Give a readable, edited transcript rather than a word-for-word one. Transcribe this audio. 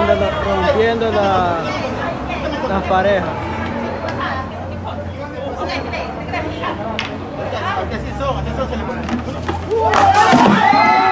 rompiendo las parejas. Así son, se le pone.